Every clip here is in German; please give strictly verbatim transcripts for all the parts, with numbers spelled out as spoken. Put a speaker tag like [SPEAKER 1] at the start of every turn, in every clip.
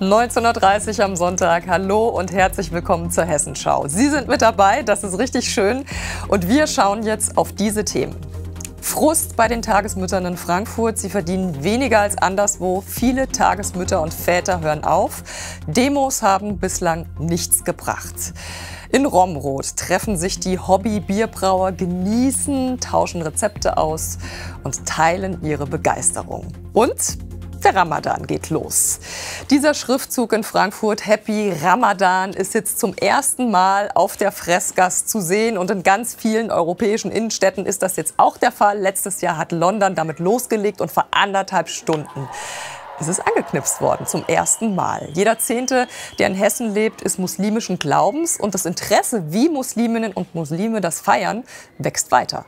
[SPEAKER 1] neunzehn Uhr dreißig am Sonntag. Hallo und herzlich willkommen zur Hessenschau. Sie sind mit dabei, das ist richtig schön. Und wir schauen jetzt auf diese Themen. Frust bei den Tagesmüttern in Frankfurt. Sie verdienen weniger als anderswo. Viele Tagesmütter und Väter hören auf. Demos haben bislang nichts gebracht. In Romrod treffen sich die Hobby-Bierbrauer, genießen, tauschen Rezepte aus und teilen ihre Begeisterung. Und der Ramadan geht los. Dieser Schriftzug in Frankfurt, Happy Ramadan, ist jetzt zum ersten Mal auf der Freßgasse zu sehen. Und in ganz vielen europäischen Innenstädten ist das jetzt auch der Fall. Letztes Jahr hat London damit losgelegt und vor anderthalb Stunden ist es angeknipst worden, zum ersten Mal. Jeder Zehnte, der in Hessen lebt, ist muslimischen Glaubens. Und das Interesse, wie Musliminnen und Muslime das feiern, wächst weiter.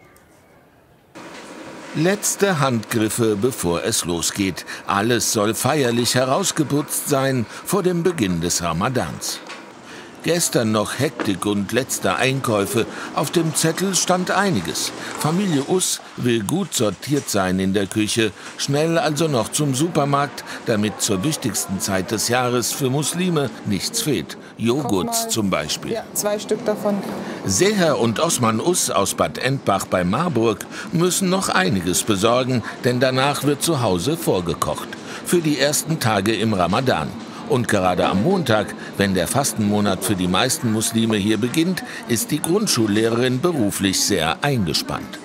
[SPEAKER 2] Letzte Handgriffe, bevor es losgeht. Alles soll feierlich herausgeputzt sein vor dem Beginn des Ramadans. Gestern noch Hektik und letzte Einkäufe. Auf dem Zettel stand einiges. Familie Us will gut sortiert sein in der Küche. Schnell also noch zum Supermarkt, damit zur wichtigsten Zeit des Jahres für Muslime nichts fehlt. Joghurt zum Beispiel.
[SPEAKER 3] Ja, zwei Stück davon.
[SPEAKER 2] Seher und Osman Us aus Bad Endbach bei Marburg müssen noch einiges besorgen, denn danach wird zu Hause vorgekocht. Für die ersten Tage im Ramadan. Und gerade am Montag, wenn der Fastenmonat für die meisten Muslime hier beginnt, ist die Grundschullehrerin beruflich sehr eingespannt.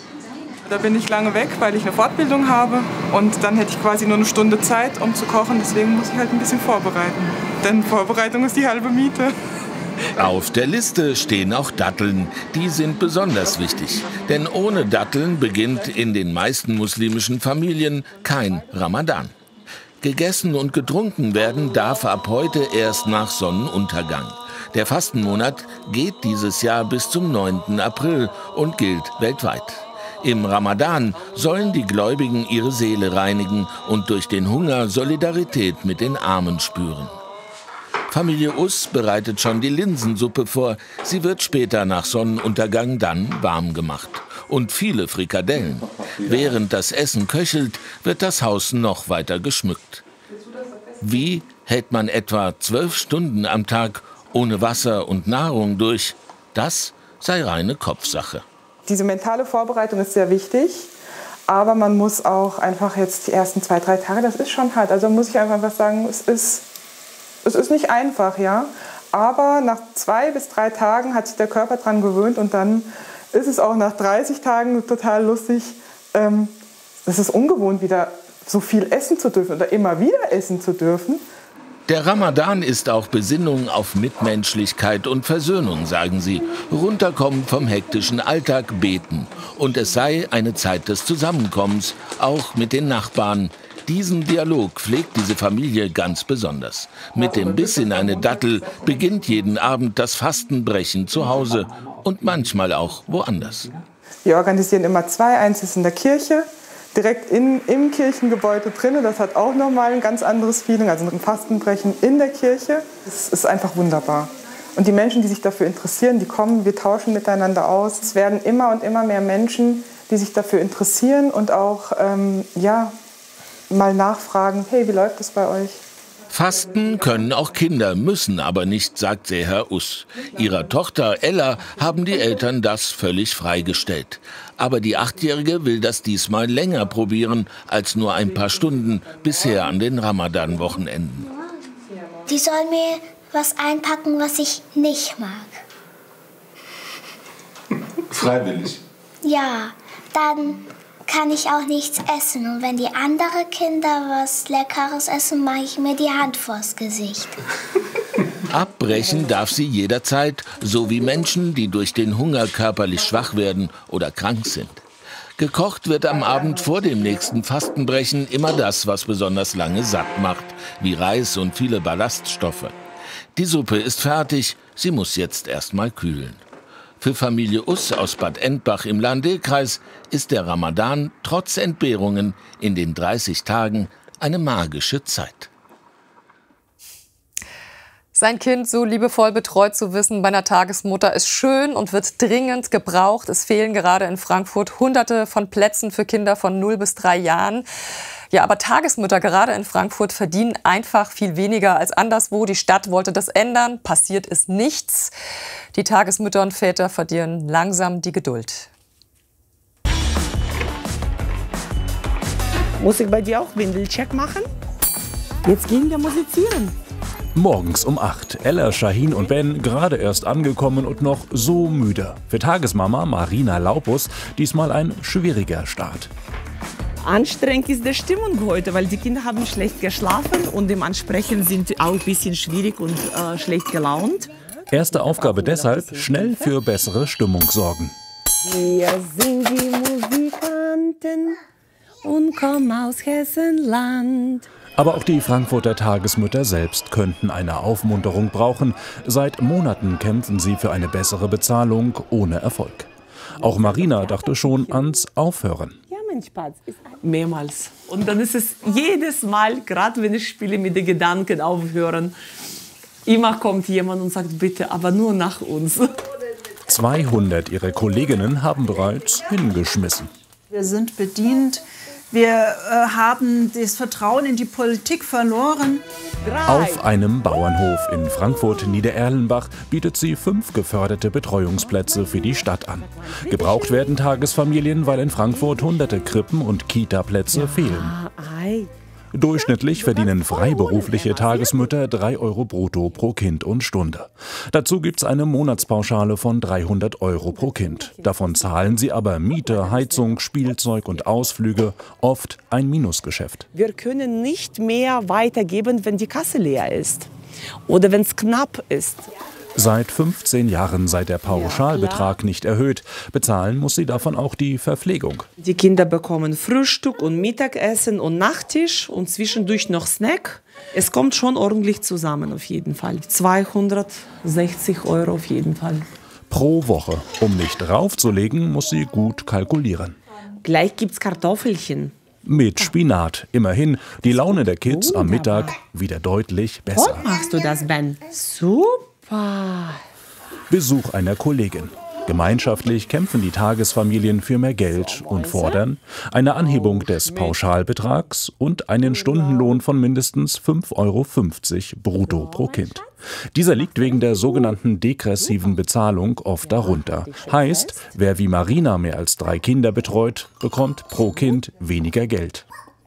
[SPEAKER 3] Da bin ich lange weg, weil ich eine Fortbildung habe. Und dann hätte ich quasi nur eine Stunde Zeit, um zu kochen. Deswegen muss ich halt ein bisschen vorbereiten. Denn Vorbereitung ist die halbe Miete.
[SPEAKER 2] Auf der Liste stehen auch Datteln. Die sind besonders wichtig. Denn ohne Datteln beginnt in den meisten muslimischen Familien kein Ramadan. Gegessen und getrunken werden darf ab heute erst nach Sonnenuntergang. Der Fastenmonat geht dieses Jahr bis zum neunten April und gilt weltweit. Im Ramadan sollen die Gläubigen ihre Seele reinigen und durch den Hunger Solidarität mit den Armen spüren. Familie Us bereitet schon die Linsensuppe vor. Sie wird später nach Sonnenuntergang dann warm gemacht. Und viele Frikadellen. Während das Essen köchelt, wird das Haus noch weiter geschmückt. Wie hält man etwa zwölf Stunden am Tag ohne Wasser und Nahrung durch? Das sei reine Kopfsache.
[SPEAKER 3] Diese mentale Vorbereitung ist sehr wichtig. Aber man muss auch einfach jetzt die ersten zwei, drei Tage, das ist schon hart. Also muss ich einfach sagen, es ist, es ist nicht einfach, ja. Aber nach zwei bis drei Tagen hat sich der Körper dran gewöhnt und dann ist es auch nach dreißig Tagen total lustig. Ähm, es ist ungewohnt, wieder so viel essen zu dürfen oder immer wieder essen zu dürfen.
[SPEAKER 2] Der Ramadan ist auch Besinnung auf Mitmenschlichkeit und Versöhnung, sagen sie. Runterkommen vom hektischen Alltag, beten. Und es sei eine Zeit des Zusammenkommens, auch mit den Nachbarn. Diesen Dialog pflegt diese Familie ganz besonders. Mit dem Biss in eine Dattel beginnt jeden Abend das Fastenbrechen zu Hause und manchmal auch woanders.
[SPEAKER 3] Wir organisieren immer zwei. Eins ist in der Kirche, direkt in, im Kirchengebäude drin. Das hat auch nochmal ein ganz anderes Feeling, also ein Fastenbrechen in der Kirche. Es ist einfach wunderbar. Und die Menschen, die sich dafür interessieren, die kommen, wir tauschen miteinander aus. Es werden immer und immer mehr Menschen, die sich dafür interessieren und auch, ähm, ja, mal nachfragen, hey, wie läuft es bei euch?
[SPEAKER 2] Fasten können auch Kinder, müssen aber nicht, sagt Seher Us. Ihrer Tochter Ella haben die Eltern das völlig freigestellt. Aber die Achtjährige will das diesmal länger probieren als nur ein paar Stunden bisher an den Ramadan-Wochenenden.
[SPEAKER 4] Die soll mir was einpacken, was ich nicht mag.
[SPEAKER 5] Freiwillig?
[SPEAKER 4] Ja, dann kann ich auch nichts essen. Und wenn die anderen Kinder was Leckeres essen, mache ich mir die Hand vors Gesicht.
[SPEAKER 2] Abbrechen darf sie jederzeit, so wie Menschen, die durch den Hunger körperlich schwach werden oder krank sind. Gekocht wird am Abend vor dem nächsten Fastenbrechen immer das, was besonders lange satt macht, wie Reis und viele Ballaststoffe. Die Suppe ist fertig, sie muss jetzt erst mal kühlen. Für Familie Us aus Bad Endbach im Lahn-Dill-Kreis ist der Ramadan trotz Entbehrungen in den dreißig Tagen eine magische Zeit.
[SPEAKER 1] Sein Kind so liebevoll betreut zu wissen bei einer Tagesmutter ist schön und wird dringend gebraucht. Es fehlen gerade in Frankfurt Hunderte von Plätzen für Kinder von null bis drei Jahren. Ja, aber Tagesmütter gerade in Frankfurt verdienen einfach viel weniger als anderswo. Die Stadt wollte das ändern, passiert ist nichts. Die Tagesmütter und Väter verlieren langsam die Geduld.
[SPEAKER 5] Muss ich bei dir auch Windelcheck machen? Jetzt gehen wir musizieren.
[SPEAKER 6] Morgens um acht. Ella, Shahin und Ben gerade erst angekommen und noch so müde. Für Tagesmama Marina Laupus diesmal ein schwieriger Start.
[SPEAKER 5] Anstrengend ist die Stimmung heute, weil die Kinder haben schlecht geschlafen und dementsprechend sind sie auch ein bisschen schwierig und äh, schlecht gelaunt.
[SPEAKER 6] Erste Aufgabe deshalb, schnell für bessere Stimmung sorgen.
[SPEAKER 5] Wir sind die Musikanten und kommen aus Hessenland.
[SPEAKER 6] Aber auch die Frankfurter Tagesmütter selbst könnten eine Aufmunterung brauchen. Seit Monaten kämpfen sie für eine bessere Bezahlung ohne Erfolg. Auch Marina dachte schon ans Aufhören.
[SPEAKER 5] Ja, mein Spatz. Mehrmals. Und dann ist es jedes Mal, gerade wenn ich spiele, mit den Gedanken aufhören. Immer kommt jemand und sagt, bitte, aber nur nach uns.
[SPEAKER 6] zweihundert ihrer Kolleginnen haben bereits hingeschmissen.
[SPEAKER 7] Wir sind bedient. Wir äh, haben das Vertrauen in die Politik verloren.
[SPEAKER 6] Auf einem Bauernhof in Frankfurt-Niedererlenbach bietet sie fünf geförderte Betreuungsplätze für die Stadt an. Gebraucht werden Tagesfamilien, weil in Frankfurt hunderte Krippen- und Kita-Plätze fehlen. Durchschnittlich verdienen freiberufliche Tagesmütter drei Euro brutto pro Kind und Stunde. Dazu gibt es eine Monatspauschale von dreihundert Euro pro Kind. Davon zahlen sie aber Miete, Heizung, Spielzeug und Ausflüge, oft ein Minusgeschäft.
[SPEAKER 5] Wir können nicht mehr weitergeben, wenn die Kasse leer ist oder wenn es knapp ist.
[SPEAKER 6] Seit fünfzehn Jahren sei der Pauschalbetrag nicht erhöht. Bezahlen muss sie davon auch die Verpflegung.
[SPEAKER 5] Die Kinder bekommen Frühstück und Mittagessen und Nachtisch und zwischendurch noch Snack. Es kommt schon ordentlich zusammen auf jeden Fall. zweihundertsechzig Euro auf jeden Fall.
[SPEAKER 6] Pro Woche. Um nicht raufzulegen, muss sie gut kalkulieren.
[SPEAKER 5] Gleich gibt's Kartoffelchen.
[SPEAKER 6] Mit Spinat. Immerhin, die Laune der Kids am Mittag wieder deutlich besser.
[SPEAKER 5] Wie machst du das, Ben? Super.
[SPEAKER 6] Besuch einer Kollegin. Gemeinschaftlich kämpfen die Tagesfamilien für mehr Geld und fordern eine Anhebung des Pauschalbetrags und einen Stundenlohn von mindestens fünf Euro fünfzig brutto pro Kind. Dieser liegt wegen der sogenannten degressiven Bezahlung oft darunter. Heißt, wer wie Marina mehr als drei Kinder betreut, bekommt pro Kind weniger Geld.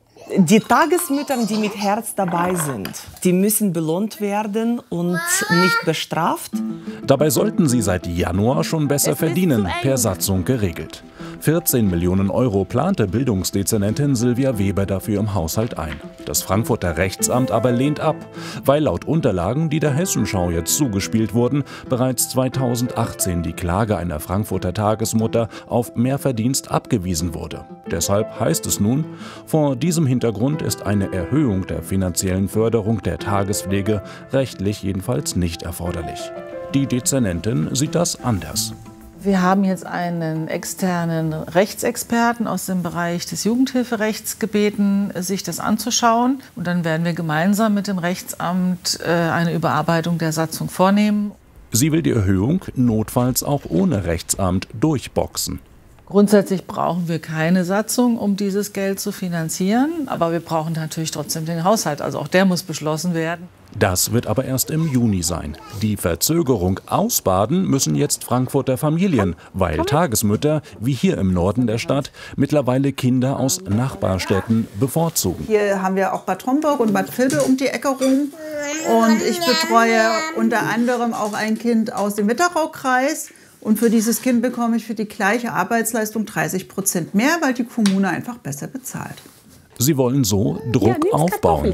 [SPEAKER 5] Die Tagesmütter, die mit Herz dabei sind, die müssen belohnt werden und nicht bestraft.
[SPEAKER 6] Dabei sollten sie seit Januar schon besser verdienen, per Satzung geregelt. vierzehn Millionen Euro plante Bildungsdezernentin Silvia Weber dafür im Haushalt ein. Das Frankfurter Rechtsamt aber lehnt ab, weil laut Unterlagen, die der Hessenschau jetzt zugespielt wurden, bereits zweitausendachtzehn die Klage einer Frankfurter Tagesmutter auf Mehrverdienst abgewiesen wurde. Deshalb heißt es nun, vor diesem Hintergrund ist eine Erhöhung der finanziellen Förderung der Tagespflege rechtlich jedenfalls nicht erforderlich. Die Dezernentin sieht das anders.
[SPEAKER 8] Wir haben jetzt einen externen Rechtsexperten aus dem Bereich des Jugendhilferechts gebeten, sich das anzuschauen. Und dann werden wir gemeinsam mit dem Rechtsamt eine Überarbeitung der Satzung vornehmen.
[SPEAKER 6] Sie will die Erhöhung notfalls auch ohne Rechtsamt durchboxen.
[SPEAKER 8] Grundsätzlich brauchen wir keine Satzung, um dieses Geld zu finanzieren. Aber wir brauchen natürlich trotzdem den Haushalt. Also auch der muss beschlossen werden.
[SPEAKER 6] Das wird aber erst im Juni sein. Die Verzögerung ausbaden müssen jetzt Frankfurter Familien, weil Tagesmütter, wie hier im Norden der Stadt, mittlerweile Kinder aus Nachbarstädten bevorzugen.
[SPEAKER 7] Hier haben wir auch Bad Homburg und Bad Vilbel um die Ecke rum. Und ich betreue unter anderem auch ein Kind aus dem Wetteraukreis. Und für dieses Kind bekomme ich für die gleiche Arbeitsleistung dreißig Prozent mehr, weil die Kommune einfach besser bezahlt.
[SPEAKER 6] Sie wollen so Druck ja, aufbauen.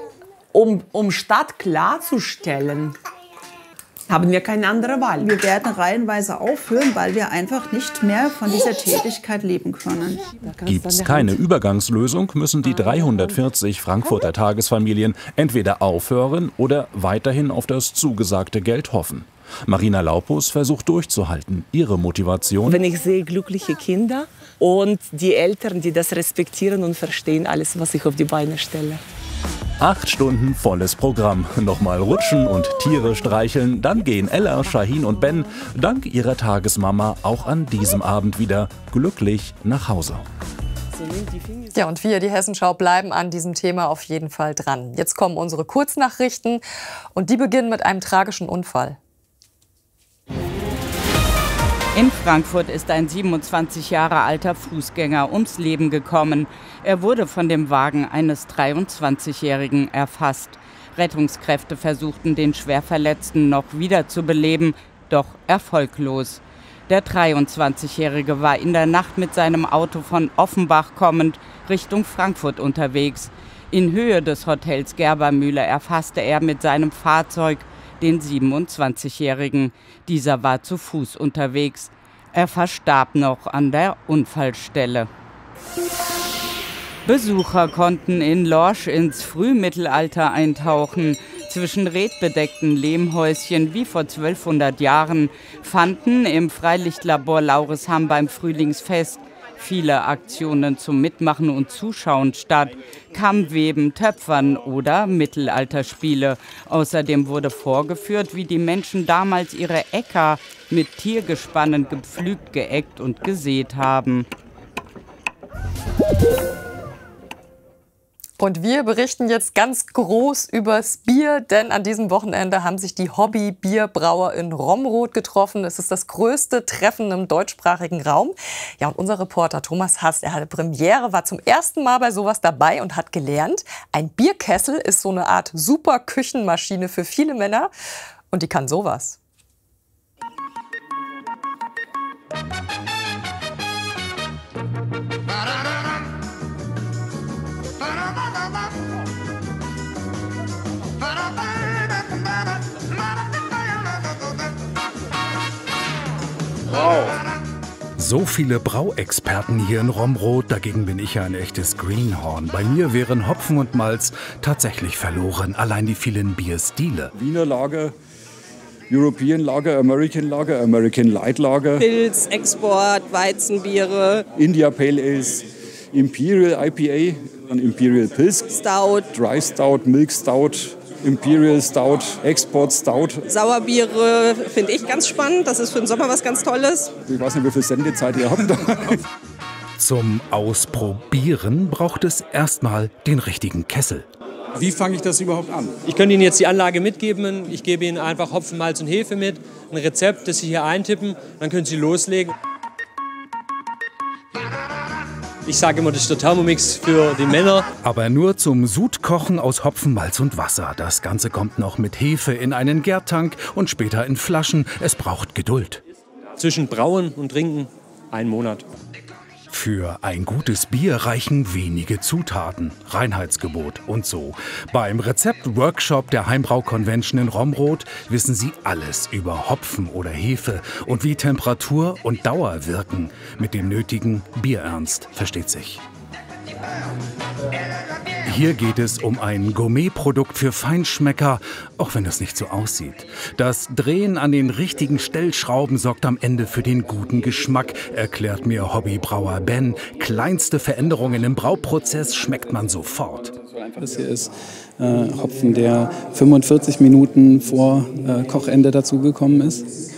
[SPEAKER 5] Um, um Stadt klarzustellen, haben wir keine andere Wahl.
[SPEAKER 7] Wir werden reihenweise aufhören, weil wir einfach nicht mehr von dieser Tätigkeit leben können.
[SPEAKER 6] Gibt es keine Übergangslösung, müssen die dreihundertvierzig Frankfurter Tagesfamilien entweder aufhören oder weiterhin auf das zugesagte Geld hoffen. Marina Laupus versucht durchzuhalten. Ihre Motivation?
[SPEAKER 5] Wenn ich sehe glückliche Kinder und die Eltern, die das respektieren und verstehen alles, was ich auf die Beine stelle.
[SPEAKER 6] Acht Stunden volles Programm. Nochmal rutschen und Tiere streicheln. Dann gehen Ella, Shahin und Ben dank ihrer Tagesmama auch an diesem Abend wieder glücklich nach Hause.
[SPEAKER 1] Ja, und wir, die Hessenschau, bleiben an diesem Thema auf jeden Fall dran. Jetzt kommen unsere Kurznachrichten und die beginnen mit einem tragischen Unfall.
[SPEAKER 9] In Frankfurt ist ein siebenundzwanzig Jahre alter Fußgänger ums Leben gekommen. Er wurde von dem Wagen eines dreiundzwanzigjährigen erfasst. Rettungskräfte versuchten, den Schwerverletzten noch wiederzubeleben, doch erfolglos. Der dreiundzwanzigjährige war in der Nacht mit seinem Auto von Offenbach kommend Richtung Frankfurt unterwegs. In Höhe des Hotels Gerbermühle erfasste er mit seinem Fahrzeug den siebenundzwanzigjährigen. Dieser war zu Fuß unterwegs. Er verstarb noch an der Unfallstelle. Besucher konnten in Lorsch ins Frühmittelalter eintauchen. Zwischen redbedeckten Lehmhäuschen wie vor zwölfhundert Jahren fanden im Freilichtlabor Laurishamn beim Frühlingsfest viele Aktionen zum Mitmachen und Zuschauen statt. Kammweben, Töpfern oder Mittelalterspiele. Außerdem wurde vorgeführt, wie die Menschen damals ihre Äcker mit Tiergespannen gepflügt, geeggt und gesät haben.
[SPEAKER 1] Und wir berichten jetzt ganz groß übers Bier, denn an diesem Wochenende haben sich die Hobby-Bierbrauer in Romrod getroffen. Es ist das größte Treffen im deutschsprachigen Raum. Ja, und unser Reporter Thomas Hass, er hatte Premiere, war zum ersten Mal bei sowas dabei und hat gelernt, ein Bierkessel ist so eine Art super Küchenmaschine für viele Männer und die kann sowas.
[SPEAKER 10] Wow. So viele Brauexperten hier in Romrod, dagegen bin ich ja ein echtes Greenhorn. Bei mir wären Hopfen und Malz tatsächlich verloren, allein die vielen Bierstile.
[SPEAKER 11] Wiener Lager, European Lager, American Lager, American Light Lager.
[SPEAKER 12] Pilz, Export, Weizenbiere.
[SPEAKER 11] India Pale Ales, Imperial I P A, dann Imperial Pils.
[SPEAKER 12] Stout.
[SPEAKER 11] Dry Stout, Milk Stout. Imperial Stout, Export Stout.
[SPEAKER 12] Sauerbiere finde ich ganz spannend. Das ist für den Sommer was ganz Tolles.
[SPEAKER 11] Ich weiß nicht, wie viel Sendezeit ihr habt.
[SPEAKER 10] Zum Ausprobieren braucht es erstmal den richtigen Kessel.
[SPEAKER 13] Wie fange ich das überhaupt an? Ich könnte Ihnen jetzt die Anlage mitgeben. Ich gebe Ihnen einfach Hopfen, Malz und Hefe mit. Ein Rezept, das Sie hier eintippen. Dann können Sie loslegen. Ich sage immer, das ist der Thermomix für die Männer.
[SPEAKER 10] Aber nur zum Sudkochen aus Hopfen, Malz und Wasser. Das Ganze kommt noch mit Hefe in einen Gärtank und später in Flaschen. Es braucht Geduld.
[SPEAKER 13] Zwischen Brauen und Trinken ein Monat.
[SPEAKER 10] Für ein gutes Bier reichen wenige Zutaten, Reinheitsgebot und so. Beim Rezept-Workshop der Heimbrau-Convention in Romrod wissen Sie alles über Hopfen oder Hefe und wie Temperatur und Dauer wirken. Mit dem nötigen Bierernst, versteht sich. Hier geht es um ein Gourmetprodukt für Feinschmecker, auch wenn es nicht so aussieht. Das Drehen an den richtigen Stellschrauben sorgt am Ende für den guten Geschmack, erklärt mir Hobbybrauer Ben. Kleinste Veränderungen im Brauprozess schmeckt man sofort.
[SPEAKER 14] Das hier ist äh, Hopfen, der fünfundvierzig Minuten vor äh, Kochende dazugekommen ist.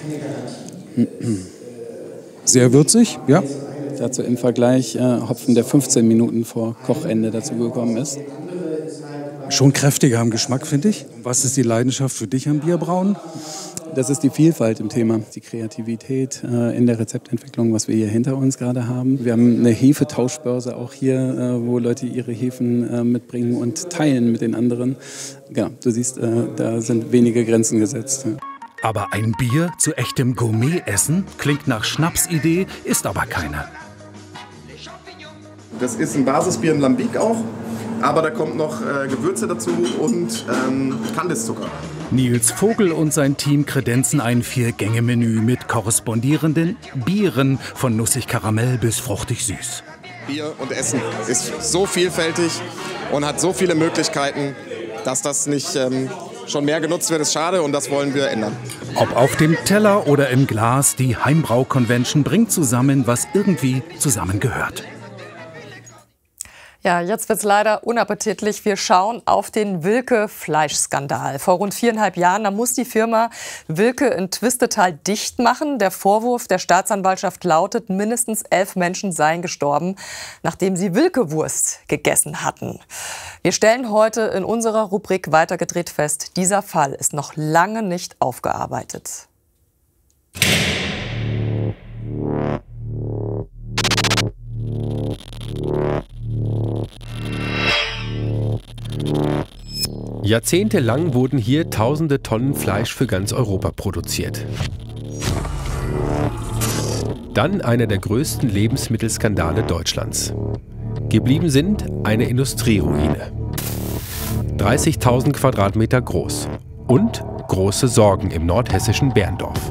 [SPEAKER 11] Sehr würzig, ja.
[SPEAKER 14] Dazu im Vergleich äh, Hopfen, der fünfzehn Minuten vor Kochende dazugekommen ist.
[SPEAKER 11] Schon kräftiger am Geschmack, finde ich. Was ist die Leidenschaft für dich am Bierbrauen?
[SPEAKER 14] Das ist die Vielfalt im Thema, die Kreativität äh, in der Rezeptentwicklung, was wir hier hinter uns gerade haben. Wir haben eine Hefetauschbörse auch hier, äh, wo Leute ihre Hefen äh, mitbringen und teilen mit den anderen. Genau, du siehst, äh, da sind wenige Grenzen gesetzt.
[SPEAKER 10] Aber ein Bier zu echtem Gourmet-Essen klingt nach Schnapsidee, ist aber keine.
[SPEAKER 15] Das ist ein Basisbier in Lambic auch, aber da kommt noch äh, Gewürze dazu und ähm, Kandiszucker.
[SPEAKER 10] Nils Vogel und sein Team kredenzen ein Vier-Gänge-Menü mit korrespondierenden Bieren von nussig Karamell bis fruchtig süß.
[SPEAKER 15] Bier und Essen ist so vielfältig und hat so viele Möglichkeiten, dass das nicht ähm, schon mehr genutzt wird, ist schade und das wollen wir ändern.
[SPEAKER 10] Ob auf dem Teller oder im Glas, die Heimbrau-Convention bringt zusammen, was irgendwie zusammengehört.
[SPEAKER 1] Ja, jetzt wird's leider unappetitlich. Wir schauen auf den Wilke-Fleischskandal. Vor rund viereinhalb Jahren, da muss die Firma Wilke in Twistetal dicht machen. Der Vorwurf der Staatsanwaltschaft lautet, mindestens elf Menschen seien gestorben, nachdem sie Wilke-Wurst gegessen hatten. Wir stellen heute in unserer Rubrik Weitergedreht fest, dieser Fall ist noch lange nicht aufgearbeitet.
[SPEAKER 16] Jahrzehntelang wurden hier tausende Tonnen Fleisch für ganz Europa produziert. Dann einer der größten Lebensmittelskandale Deutschlands. Geblieben sind eine Industrieruine. dreißigtausend Quadratmeter groß und große Sorgen im nordhessischen Berndorf.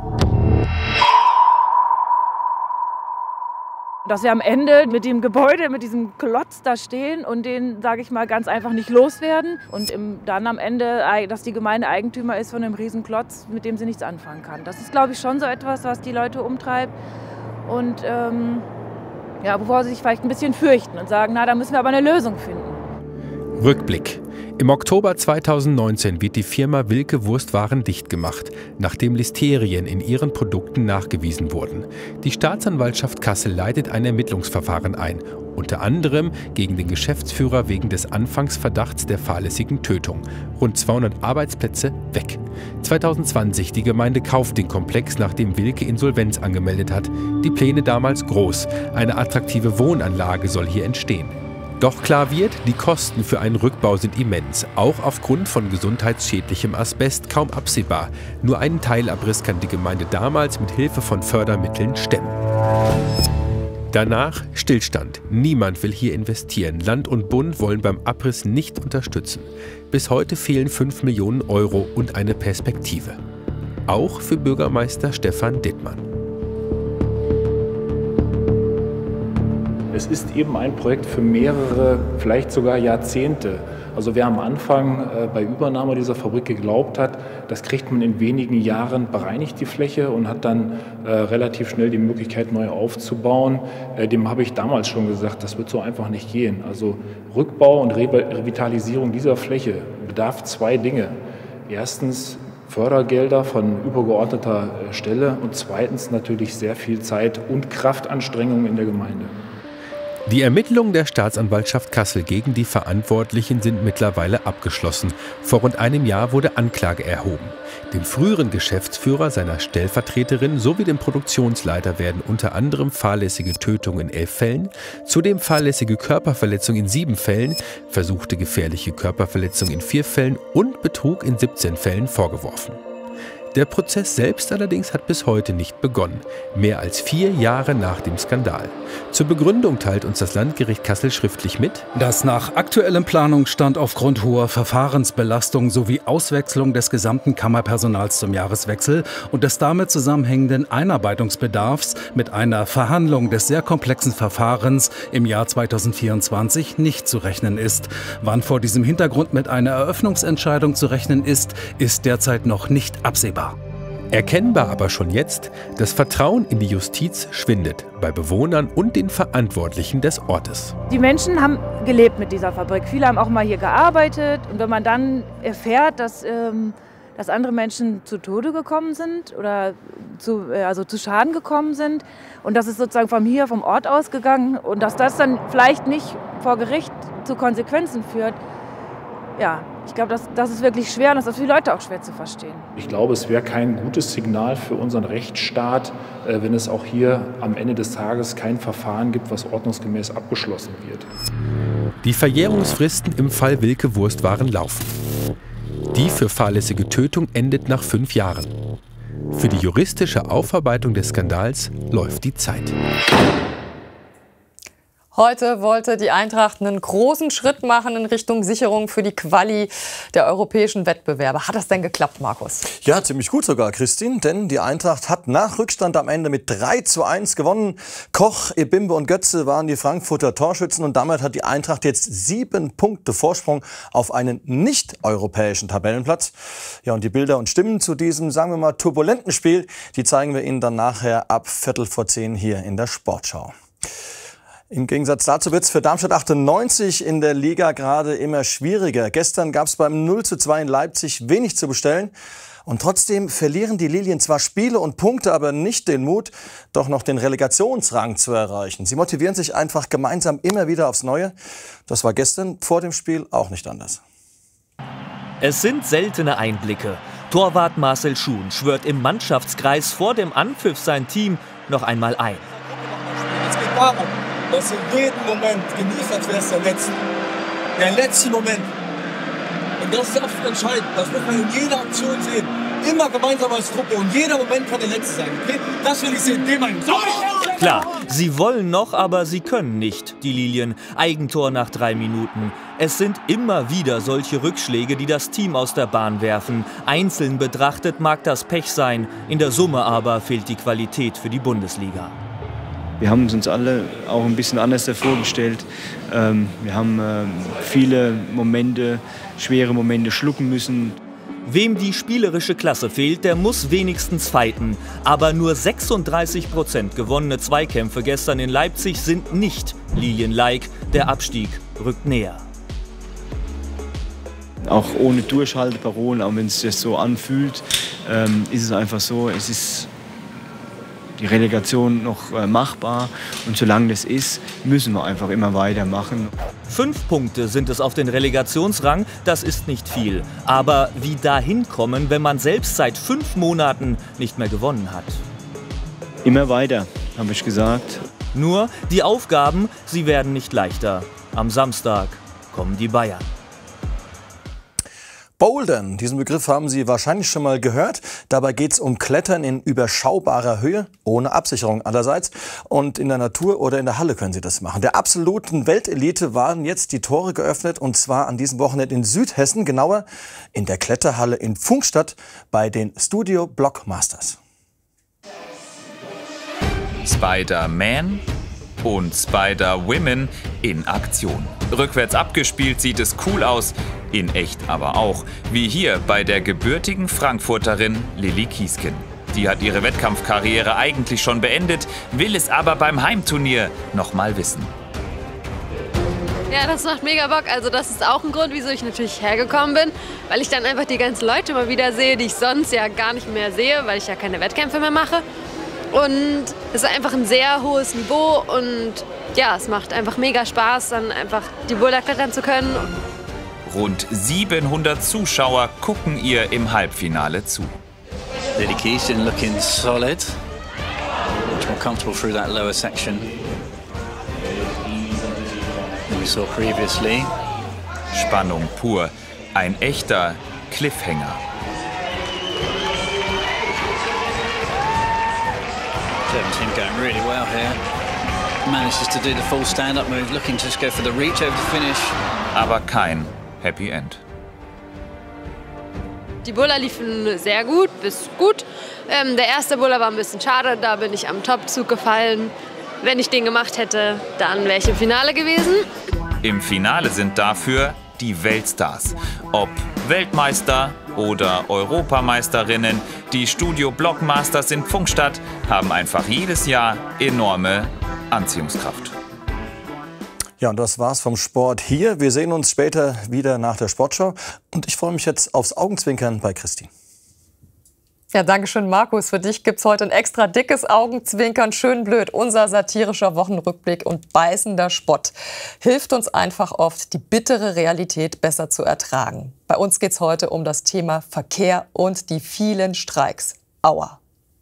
[SPEAKER 17] Dass wir am Ende mit dem Gebäude, mit diesem Klotz da stehen und den, sage ich mal, ganz einfach nicht loswerden. Und im, dann am Ende, dass die Gemeinde Eigentümer ist von einem riesen Klotz, mit dem sie nichts anfangen kann. Das ist, glaube ich, schon so etwas, was die Leute umtreibt und ähm, ja, bevor sie sich vielleicht ein bisschen fürchten und sagen, na, da müssen wir aber eine Lösung finden.
[SPEAKER 16] Rückblick. Im Oktober zweitausendneunzehn wird die Firma Wilke Wurstwaren dicht gemacht, nachdem Listerien in ihren Produkten nachgewiesen wurden. Die Staatsanwaltschaft Kassel leitet ein Ermittlungsverfahren ein, unter anderem gegen den Geschäftsführer wegen des Anfangsverdachts der fahrlässigen Tötung. Rund zweihundert Arbeitsplätze weg. zweitausendzwanzig, die Gemeinde kauft den Komplex, nachdem Wilke Insolvenz angemeldet hat. Die Pläne damals groß. Eine attraktive Wohnanlage soll hier entstehen. Doch klar wird, die Kosten für einen Rückbau sind immens, auch aufgrund von gesundheitsschädlichem Asbest kaum absehbar. Nur einen Teilabriss kann die Gemeinde damals mit Hilfe von Fördermitteln stemmen. Danach Stillstand. Niemand will hier investieren. Land und Bund wollen beim Abriss nicht unterstützen. Bis heute fehlen fünf Millionen Euro und eine Perspektive. Auch für Bürgermeister Stefan Dittmann.
[SPEAKER 18] Es ist eben ein Projekt für mehrere, vielleicht sogar Jahrzehnte. Also wer am Anfang äh, bei Übernahme dieser Fabrik geglaubt hat, das kriegt man in wenigen Jahren bereinigt, die Fläche, und hat dann äh, relativ schnell die Möglichkeit, neu aufzubauen, äh, dem habe ich damals schon gesagt, das wird so einfach nicht gehen. Also Rückbau und Re Revitalisierung dieser Fläche bedarf zwei Dinge. Erstens Fördergelder von übergeordneter äh, Stelle und zweitens natürlich sehr viel Zeit und Kraftanstrengungen in der Gemeinde.
[SPEAKER 16] Die Ermittlungen der Staatsanwaltschaft Kassel gegen die Verantwortlichen sind mittlerweile abgeschlossen. Vor rund einem Jahr wurde Anklage erhoben. Dem früheren Geschäftsführer, seiner Stellvertreterin sowie dem Produktionsleiter werden unter anderem fahrlässige Tötung in elf Fällen, zudem fahrlässige Körperverletzung in sieben Fällen, versuchte gefährliche Körperverletzung in vier Fällen und Betrug in siebzehn Fällen vorgeworfen. Der Prozess selbst allerdings hat bis heute nicht begonnen, mehr als vier Jahre nach dem Skandal. Zur Begründung teilt uns das Landgericht Kassel schriftlich mit,
[SPEAKER 10] dass nach aktuellem Planungsstand aufgrund hoher Verfahrensbelastung sowie Auswechslung des gesamten Kammerpersonals zum Jahreswechsel und des damit zusammenhängenden Einarbeitungsbedarfs mit einer Verhandlung des sehr komplexen Verfahrens im Jahr zweitausendvierundzwanzig nicht zu rechnen ist. Wann vor diesem Hintergrund mit einer Eröffnungsentscheidung zu rechnen ist, ist derzeit noch nicht absehbar.
[SPEAKER 16] Erkennbar aber schon jetzt, das Vertrauen in die Justiz schwindet bei Bewohnern und den Verantwortlichen des Ortes.
[SPEAKER 17] Die Menschen haben gelebt mit dieser Fabrik. Viele haben auch mal hier gearbeitet. Und wenn man dann erfährt, dass, ähm, dass andere Menschen zu Tode gekommen sind oder zu, äh, also zu Schaden gekommen sind und das ist sozusagen von hier, vom Ort ausgegangen und dass das dann vielleicht nicht vor Gericht zu Konsequenzen führt, ja, ich glaube, das, das ist wirklich schwer und das ist für die Leute auch schwer zu verstehen.
[SPEAKER 18] Ich glaube, es wäre kein gutes Signal für unseren Rechtsstaat, äh, wenn es auch hier am Ende des Tages kein Verfahren gibt, was ordnungsgemäß abgeschlossen wird.
[SPEAKER 16] Die Verjährungsfristen im Fall Wilke Wurstwaren laufen. Die für fahrlässige Tötung endet nach fünf Jahren. Für die juristische Aufarbeitung des Skandals läuft die Zeit.
[SPEAKER 1] Heute wollte die Eintracht einen großen Schritt machen in Richtung Sicherung für die Quali der europäischen Wettbewerbe. Hat das denn geklappt, Markus?
[SPEAKER 19] Ja, ziemlich gut sogar, Christine, denn die Eintracht hat nach Rückstand am Ende mit drei zu eins gewonnen. Koch, Ebimbe und Götze waren die Frankfurter Torschützen und damit hat die Eintracht jetzt sieben Punkte Vorsprung auf einen nicht-europäischen Tabellenplatz. Ja, und die Bilder und Stimmen zu diesem, sagen wir mal, turbulenten Spiel, die zeigen wir Ihnen dann nachher ab Viertel vor zehn hier in der Sportschau. Im Gegensatz dazu wird es für Darmstadt achtundneunzig in der Liga gerade immer schwieriger. Gestern gab es beim null zu zwei in Leipzig wenig zu bestellen. Und trotzdem verlieren die Lilien zwar Spiele und Punkte, aber nicht den Mut, doch noch den Relegationsrang zu erreichen. Sie motivieren sich einfach gemeinsam immer wieder aufs Neue. Das war gestern vor dem Spiel auch nicht anders.
[SPEAKER 20] Es sind seltene Einblicke. Torwart Marcel Schuhn schwört im Mannschaftskreis vor dem Anpfiff sein Team noch einmal ein.
[SPEAKER 21] Es geht darum, dass du jeden Moment genießt, als wäre es der letzte. Der letzte Moment. Und das ist absolut entscheidend. Das muss man in jeder Aktion sehen. Immer gemeinsam als Truppe und jeder Moment kann der letzte sein. Okay? Das will ich sehen. Den Mann.
[SPEAKER 20] Klar, sie wollen noch, aber sie können nicht, die Lilien. Eigentor nach drei Minuten. Es sind immer wieder solche Rückschläge, die das Team aus der Bahn werfen. Einzeln betrachtet mag das Pech sein. In der Summe aber fehlt die Qualität für die Bundesliga.
[SPEAKER 22] Wir haben uns alle auch ein bisschen anders vorgestellt. Ähm, wir haben ähm, viele Momente, schwere Momente schlucken müssen.
[SPEAKER 20] Wem die spielerische Klasse fehlt, der muss wenigstens fighten. Aber nur sechsunddreißig Prozent gewonnene Zweikämpfe gestern in Leipzig sind nicht Lilien-like. Der Abstieg rückt näher.
[SPEAKER 22] Auch ohne Durchhalteparolen, auch wenn es sich so anfühlt, ähm, ist es einfach so, es ist die Relegation noch äh, machbar. Und solange das ist, müssen wir einfach immer weitermachen.
[SPEAKER 20] Fünf Punkte sind es auf den Relegationsrang, das ist nicht viel. Aber wie dahin kommen, wenn man selbst seit fünf Monaten nicht mehr gewonnen hat?
[SPEAKER 22] Immer weiter, habe ich gesagt.
[SPEAKER 20] Nur die Aufgaben, sie werden nicht leichter. Am Samstag kommen die Bayern.
[SPEAKER 19] Bouldern, diesen Begriff haben Sie wahrscheinlich schon mal gehört. Dabei geht es um Klettern in überschaubarer Höhe, ohne Absicherung allerseits. Und in der Natur oder in der Halle können Sie das machen. Der absoluten Weltelite waren jetzt die Tore geöffnet, und zwar an diesem Wochenende in Südhessen, genauer in der Kletterhalle in Pfungstadt bei den Studio Blockmasters.
[SPEAKER 23] Spider-Man und Spider-Women in Aktion. Rückwärts abgespielt sieht es cool aus, in echt aber auch. Wie hier bei der gebürtigen Frankfurterin Lilly Kiesken. Die hat ihre Wettkampfkarriere eigentlich schon beendet, will es aber beim Heimturnier noch mal wissen.
[SPEAKER 24] Ja, das macht mega Bock. Also das ist auch ein Grund, wieso ich natürlich hergekommen bin. Weil ich dann einfach die ganzen Leute mal wieder sehe, die ich sonst ja gar nicht mehr sehe, weil ich ja keine Wettkämpfe mehr mache. Und es ist einfach ein sehr hohes Niveau und ja, es macht einfach mega Spaß, dann einfach die Boulder klettern zu können.
[SPEAKER 23] Rund siebenhundert Zuschauer gucken ihr im Halbfinale zu.
[SPEAKER 25] Lilly Kiesken looking solid, much more comfortable through that lower section than we saw previously.
[SPEAKER 23] Spannung pur, ein echter Cliffhanger.
[SPEAKER 25] seventeen going really well here. Manages to do the full stand-up move, looking to just go for the reach over the finish.
[SPEAKER 23] Aber kein Happy End.
[SPEAKER 24] Die Buller liefen sehr gut, bis gut. Ähm, der erste Buller war ein bisschen schade, da bin ich am Topzug gefallen. Wenn ich den gemacht hätte, dann wäre ich im Finale gewesen.
[SPEAKER 23] Im Finale sind dafür die Weltstars. Ob Weltmeister oder Europameisterinnen, die Studio Blockmasters in Pfungstadt haben einfach jedes Jahr enorme Anziehungskraft.
[SPEAKER 19] Ja, und das war's vom Sport hier. Wir sehen uns später wieder nach der Sportschau. Und ich freue mich jetzt aufs Augenzwinkern bei Christi.
[SPEAKER 1] Ja, danke schön, Markus. Für dich gibt's heute ein extra dickes Augenzwinkern. Schön blöd, unser satirischer Wochenrückblick und beißender Spott. Hilft uns einfach oft, die bittere Realität besser zu ertragen. Bei uns geht's heute um das Thema Verkehr und die vielen Streiks. Aua.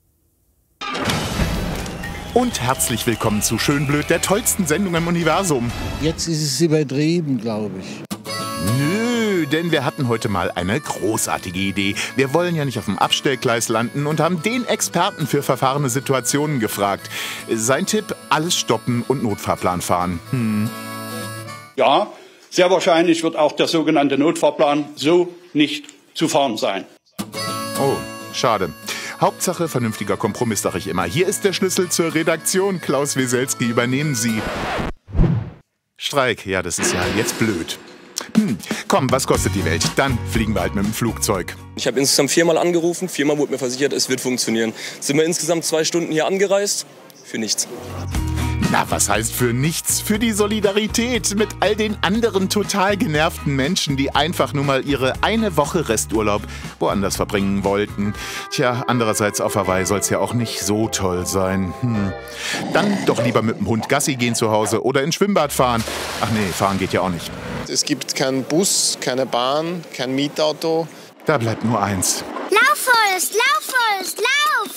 [SPEAKER 26] Und herzlich willkommen zu Schön blöd, der tollsten Sendung im Universum.
[SPEAKER 27] Jetzt ist es übertrieben, glaube ich.
[SPEAKER 26] Nö, denn wir hatten heute mal eine großartige Idee. Wir wollen ja nicht auf dem Abstellgleis landen und haben den Experten für verfahrene Situationen gefragt. Sein Tipp, alles stoppen und Notfahrplan fahren. Hm.
[SPEAKER 28] Ja, sehr wahrscheinlich wird auch der sogenannte Notfahrplan so nicht zu fahren sein.
[SPEAKER 26] Oh, schade. Hauptsache vernünftiger Kompromiss, sag ich immer. Hier ist der Schlüssel zur Redaktion. Klaus Weselski, übernehmen Sie. Streik, ja, das ist ja jetzt blöd. Hm, komm, was kostet die Welt? Dann fliegen wir halt mit dem Flugzeug.
[SPEAKER 29] Ich habe insgesamt viermal angerufen, viermal wurde mir versichert, es wird funktionieren. Sind wir insgesamt zwei Stunden hier angereist? Für nichts.
[SPEAKER 26] Na, was heißt für nichts? Für die Solidarität mit all den anderen total genervten Menschen, die einfach nur mal ihre eine Woche Resturlaub woanders verbringen wollten. Tja, andererseits auf Hawaii soll es ja auch nicht so toll sein. Hm. Dann doch lieber mit dem Hund Gassi gehen zu Hause oder ins Schwimmbad fahren. Ach nee, fahren geht ja auch nicht.
[SPEAKER 15] Es gibt keinen Bus, keine Bahn, kein Mietauto.
[SPEAKER 26] Da bleibt nur eins.
[SPEAKER 2] Lauf, Forrest, lauf, Forrest, lauf!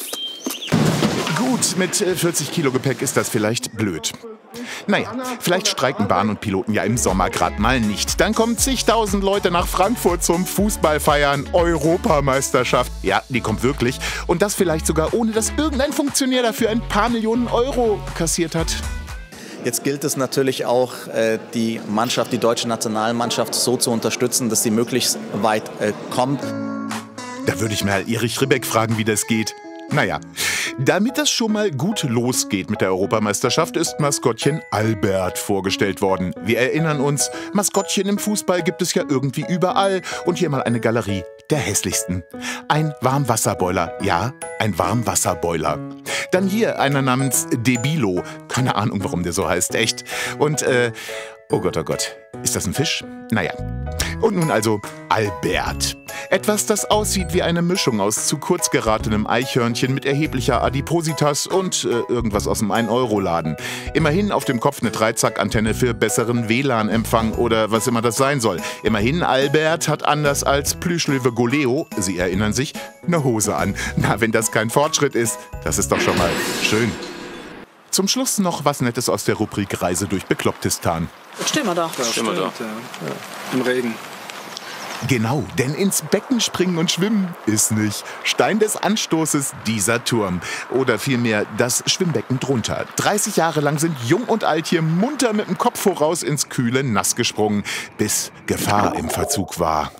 [SPEAKER 26] Gut, mit vierzig Kilo Gepäck ist das vielleicht blöd. Naja, vielleicht streiken Bahn und Piloten ja im Sommer gerade mal nicht. Dann kommen zigtausend Leute nach Frankfurt zum Fußball feiern. Europameisterschaft. Ja, die kommt wirklich. Und das vielleicht sogar ohne, dass irgendein Funktionär dafür ein paar Millionen Euro kassiert hat.
[SPEAKER 3] Jetzt gilt es natürlich auch, die Mannschaft, die deutsche Nationalmannschaft so zu unterstützen, dass sie möglichst weit kommt.
[SPEAKER 26] Da würde ich mal Erich Ribbeck fragen, wie das geht. Naja, damit das schon mal gut losgeht mit der Europameisterschaft, ist Maskottchen Albert vorgestellt worden. Wir erinnern uns, Maskottchen im Fußball gibt es ja irgendwie überall. Und hier mal eine Galerie der hässlichsten. Ein Warmwasserboiler. Ja, ein Warmwasserboiler. Dann hier einer namens Debilo. Keine Ahnung, warum der so heißt, echt. Und, äh, oh Gott, oh Gott. Ist das ein Fisch? Naja. Und nun also Albert. Etwas, das aussieht wie eine Mischung aus zu kurz geratenem Eichhörnchen mit erheblicher Adipositas und äh, irgendwas aus dem ein Euro Laden. Immerhin auf dem Kopf eine Dreizack-Antenne für besseren W L A N-Empfang oder was immer das sein soll. Immerhin, Albert hat anders als Plüschlöwe Goleo, Sie erinnern sich, eine Hose an. Na, wenn das kein Fortschritt ist, das ist doch schon mal schön. Zum Schluss noch was Nettes aus der Rubrik Reise durch Beklopptistan.
[SPEAKER 4] Stehen wir da.
[SPEAKER 3] Ja, stehen wir da. Ja.
[SPEAKER 4] Im Regen.
[SPEAKER 26] Genau, denn ins Becken springen und schwimmen ist nicht. Stein des Anstoßes dieser Turm. Oder vielmehr das Schwimmbecken drunter. dreißig Jahre lang sind Jung und Alt hier munter mit dem Kopf voraus ins kühle Nass gesprungen, bis Gefahr im Verzug war.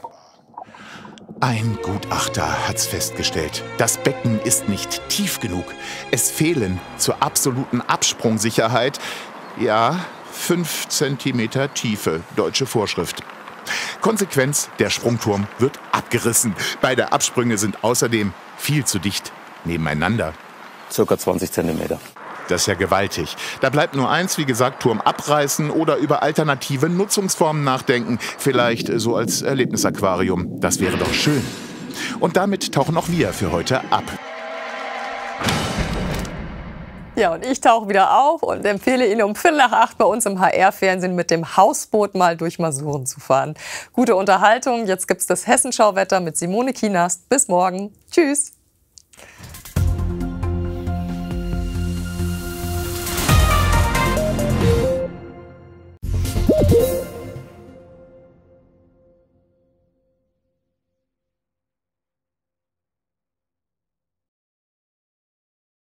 [SPEAKER 26] Ein Gutachter hat's festgestellt. Das Becken ist nicht tief genug. Es fehlen zur absoluten Absprungsicherheit, ja, fünf Zentimeter Tiefe, deutsche Vorschrift. Konsequenz, der Sprungturm wird abgerissen. Beide Absprünge sind außerdem viel zu dicht nebeneinander.
[SPEAKER 3] Circa zwanzig Zentimeter.
[SPEAKER 26] Das ist ja gewaltig. Da bleibt nur eins, wie gesagt, Turm abreißen oder über alternative Nutzungsformen nachdenken. Vielleicht so als Erlebnisaquarium. Das wäre doch schön. Und damit tauchen auch wir für heute ab.
[SPEAKER 1] Ja, und ich tauche wieder auf und empfehle Ihnen um Viertel nach acht bei uns im H R-Fernsehen mit dem Hausboot mal durch Masuren zu fahren. Gute Unterhaltung. Jetzt gibt's das Hessenschau-Wetter mit Simone Kienast. Bis morgen. Tschüss.